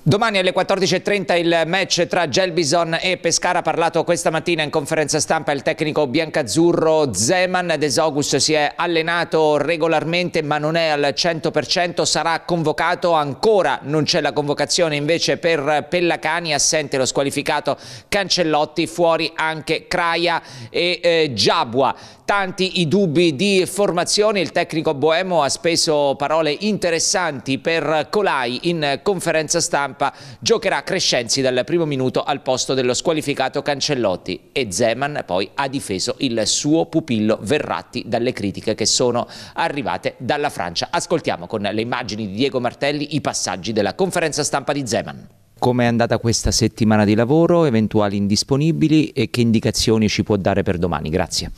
Domani alle 14:30 il match tra Gelbison e Pescara. Ha parlato questa mattina in conferenza stampa il tecnico biancazzurro Zeman. De Zogus si è allenato regolarmente ma non è al 100%, sarà convocato ancora, non c'è la convocazione invece per Pellacani, assente lo squalificato Cancellotti, fuori anche Kraja e Giabua. Tanti i dubbi di formazione, il tecnico boemo ha speso parole interessanti per Colai in conferenza stampa. Giocherà Crescenzi dal primo minuto al posto dello squalificato Cancellotti e Zeman poi ha difeso il suo pupillo Verratti dalle critiche che sono arrivate dalla Francia. Ascoltiamo con le immagini di Diego Martelli i passaggi della conferenza stampa di Zeman. Come è andata questa settimana di lavoro, eventuali indisponibili e che indicazioni ci può dare per domani? Grazie.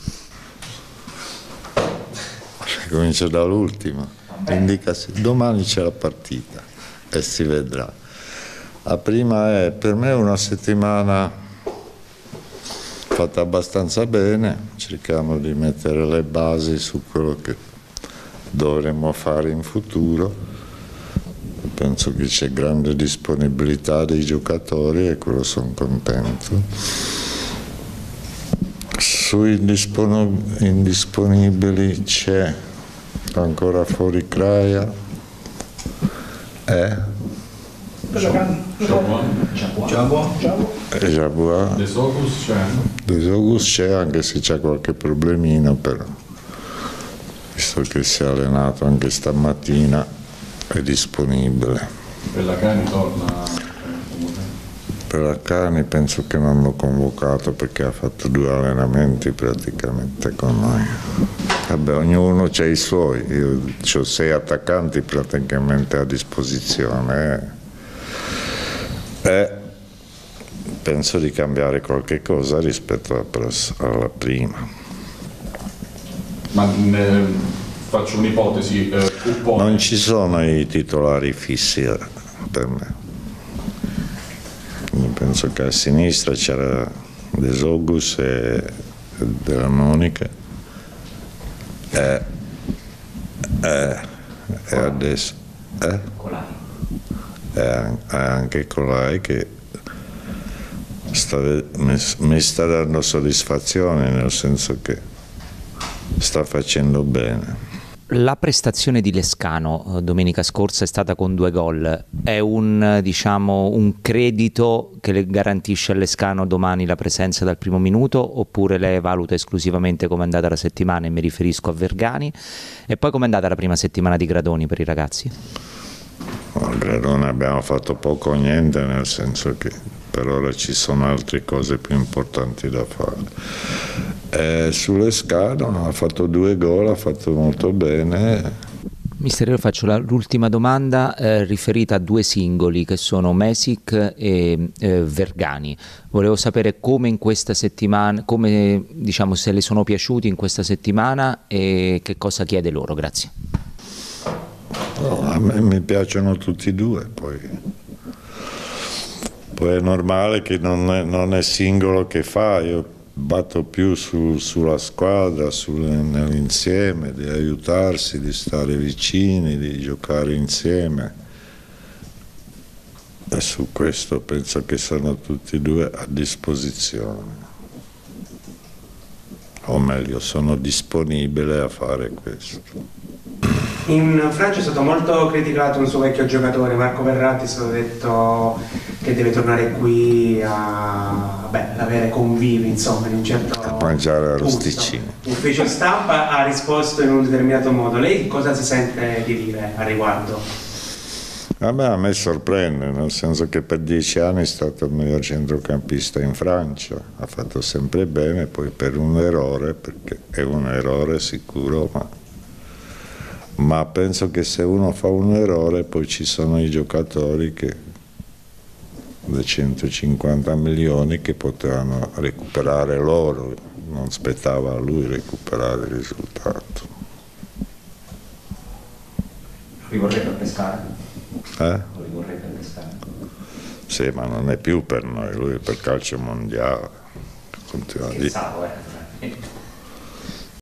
Comincio dall'ultima. Domani c'è la partita e si vedrà. La prima è per me una settimana fatta abbastanza bene, cerchiamo di mettere le basi su quello che dovremmo fare in futuro. Penso che c'è grande disponibilità dei giocatori e quello sono contento. Sui indisponibili c'è ancora fuori Kraja Giabua. De Zogus c'è, anche se c'è qualche problemino, però visto che si è allenato anche stamattina è disponibile. Pellacani torna? Pellacani penso che non l'ho convocato perché ha fatto 2 allenamenti praticamente con noi. Vabbè, ognuno c'ha i suoi, io ho 6 attaccanti praticamente a disposizione e penso di cambiare qualche cosa rispetto alla prima. Ma faccio un'ipotesi, non ci sono i titolari fissi per me. Penso che a sinistra c'era De Zogus e Della Monica e adesso e anche Colai che mi sta dando soddisfazione, nel senso che sta facendo bene. La prestazione di Lescano domenica scorsa è stata con 2 gol, è un credito che le garantisce a Lescano domani la presenza dal primo minuto, oppure lei valuta esclusivamente come è andata la settimana, e mi riferisco a Vergani? E poi come è andata la prima settimana di Gradoni per i ragazzi? A Gradoni abbiamo fatto poco o niente, nel senso che per ora ci sono altre cose più importanti da fare. Sull'Escano ha fatto 2 gol, ha fatto molto bene. Mister, io faccio l'ultima domanda riferita a 2 singoli che sono Mesic e Vergani. Volevo sapere come in questa settimana, se le sono piaciuti in questa settimana e che cosa chiede loro. Grazie. A me mi piacciono tutti e 2, poi è normale che non è singolo che fa, io batto più sulla squadra, nell'insieme, di aiutarsi, di stare vicini, di giocare insieme. E su questo penso che sono tutti e 2 a disposizione. O meglio, sono disponibile a fare questo. In Francia è stato molto criticato un suo vecchio giocatore, Marco Verratti, è stato detto che deve tornare qui ad avere convivi, insomma, in un certo a mangiare arrosticini. L'ufficio stampa ha risposto in un determinato modo. Lei cosa si sente di dire a riguardo? A me sorprende, nel senso che per 10 anni è stato il miglior centrocampista in Francia, ha fatto sempre bene, poi per un errore, perché è un errore sicuro, ma penso che se uno fa un errore poi ci sono i giocatori che da 150 milioni che potevano recuperare loro, non spettava a lui recuperare il risultato. Rivorrete a Pescara? Lo rivorrete a Pescara? Sì, ma non è più per noi, lui è per calcio mondiale. Continua a dire.